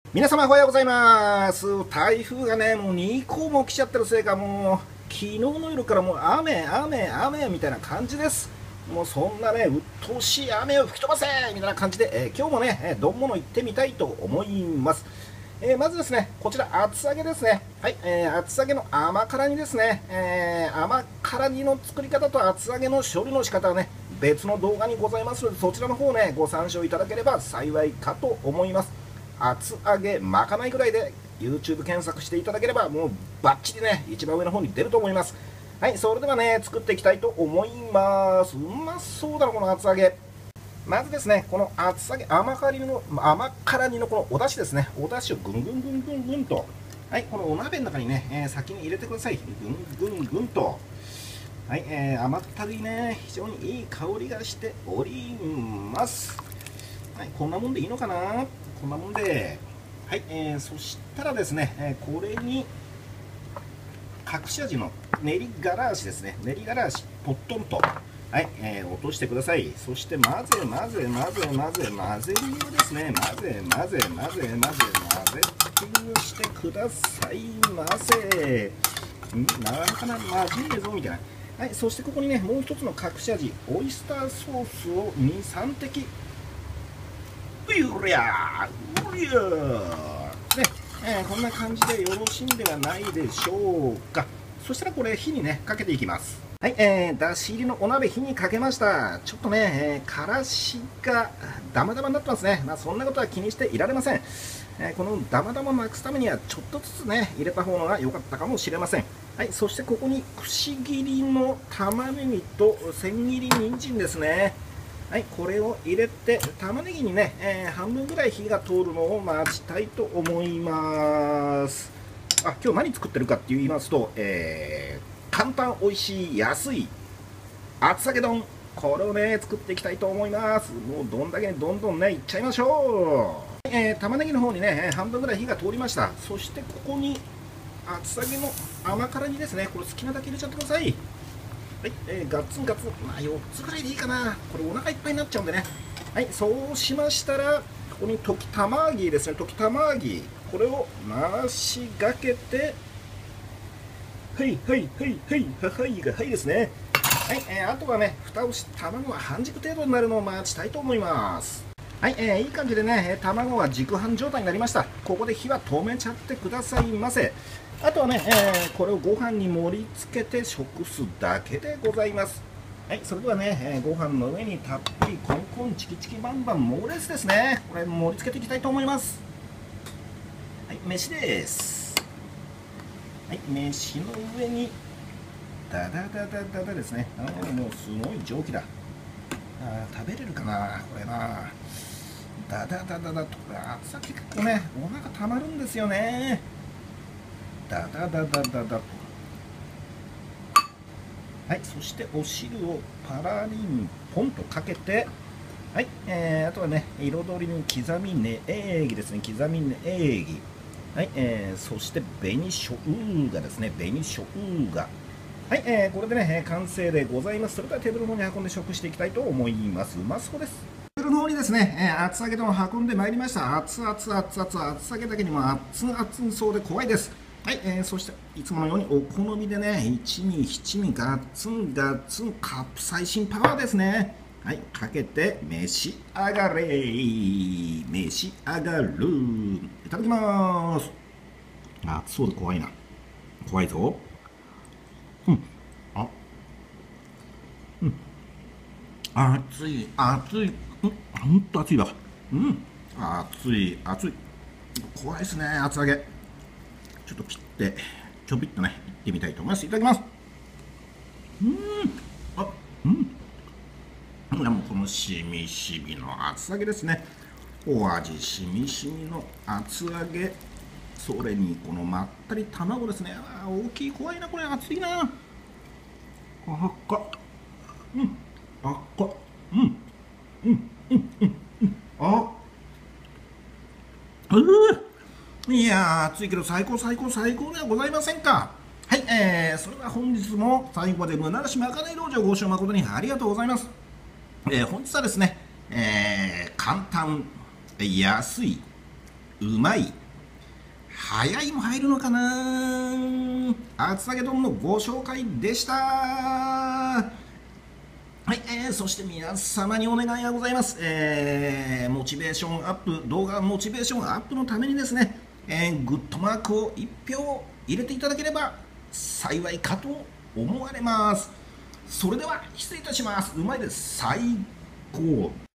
皆様おはようございます。台風がね、もう2個も来ちゃってるせいか、もう昨日の夜からもう雨みたいな感じです。もうそんなね、鬱陶しい雨を吹き飛ばせみたいな感じで、今日もね、丼物行ってみたいと思います。まずですね、こちら厚揚げですね。はい、厚揚げの甘辛煮ですね。甘辛煮の作り方と厚揚げの処理の仕方はね、別の動画にございますので、そちらの方ね、ご参照いただければ幸いかと思います。厚揚げまかないぐらいで YouTube 検索していただければもうバッチリね一番上の方に出ると思います。はい、それではね作っていきたいと思います。うまそうだなこの厚揚げ。まずですねこの厚揚げ甘辛煮のこのお出汁ですね、お出汁をぐんぐんぐんぐんぐんと、はい、このお鍋の中にね、先に入れてください。ぐんぐんぐんと、はい、甘ったるいね非常にいい香りがしております。はい、こんなもんでいいのかな、こんなもんで、はい、そしたらですね、これに隠し味の練りがらしですね、練りがらしポットンと、はい、落としてください。そして混ぜるようですね、混ぜしてくださいませ。なかなかな馴染んでぞみたいな。はい、そしてここにねもう一つの隠し味オイスターソースを2、3滴、うりゃーね、こんな感じでよろしいんではないでしょうか。そしたらこれ火にねかけていきます。はい、だし入りのお鍋火にかけました。ちょっとね、からしがダマダマになってますね。まあそんなことは気にしていられません。このダマダマをなくすためにはちょっとずつね入れた方が良かったかもしれません。はい、そしてここにくし切りの玉ねぎと千切り人参ですね。はい、これを入れて玉ねぎにね、半分ぐらい火が通るのを待ちたいと思います。今日何作ってるかって言いますと、簡単美味しい安い厚揚げ丼、これをね作っていきたいと思います。もうどんだけどんどんねいっちゃいましょう。玉ねぎの方にね半分ぐらい火が通りました。そしてここに厚揚げの甘辛煮ですね、これ好きなだけ入れちゃってください。はい、ガツンガツン、まあ4つぐらいでいいかな、これお腹いっぱいになっちゃうんでね。はい、そうしましたらここに溶き玉揚げですね、溶き玉揚げ、これを回しがけて、はいですね。はい、あとはね蓋をして卵が半熟程度になるのを待ちたいと思います。はい、いい感じでね卵が熟半状態になりました。ここで火は止めちゃってくださいませ。あとはね、これをご飯に盛り付けて食すだけでございます。はい、それではね、ご飯の上にたっぷりコンコンチキチキバンバンモーレツですね、これ盛り付けていきたいと思います。はい、飯です。はい、飯の上にダダですね。もうすごい蒸気だ。食べれるかなこれな。ダと、厚さ結構ねお腹たまるんですよね。ダと、はい、そしてお汁をパラリンポンとかけて、はい、あとはね彩りに刻みねぎですね、刻みねぎ、はい、そして紅生姜ですね、紅生姜、はい、これでね完成でございます。それではテーブルの方に運んで食していきたいと思います。うまそうです。テーブルの方にですね、厚揚げ丼を運んでまいりました。熱々厚揚げだけにも熱々そうで怖いです。はい、そしていつものようにお好みでね一味七味ガツンカプサイシンパワーですね、はい、かけて召し上がれ、召し上がる。いただきます。熱そうで怖いな、怖いぞ。あ、熱い、ほんと熱いわ。熱い、怖いですね、厚揚げ。ちょっと切って、ちょびっとね、いってみたいと思います。いただきます。もうこのしみしみの厚揚げですね。お味しみしみの厚揚げ。それにこのまったり卵ですね。大きい、怖いな、これ、熱いな。あっか。あっか。あいやー、暑いけど最高ではございませんか。はい、それでは本日も最後まで無駄なしまかない道場ご視聴誠にありがとうございます。本日はですね、簡単、安い、 うまい、早いも入るのかな。厚揚げ丼のご紹介でした。はい、そして皆様にお願いがございます。モチベーションアップ、動画モチベーションアップのためにですね、グッドマークを1票入れていただければ幸いかと思われます。それでは失礼いたします。うまいです。最高。